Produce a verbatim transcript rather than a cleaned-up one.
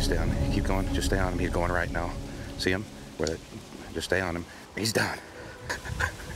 stay on him. Keep going. Just stay on him. He's going right now. See him? Where? Just stay on him. He's down.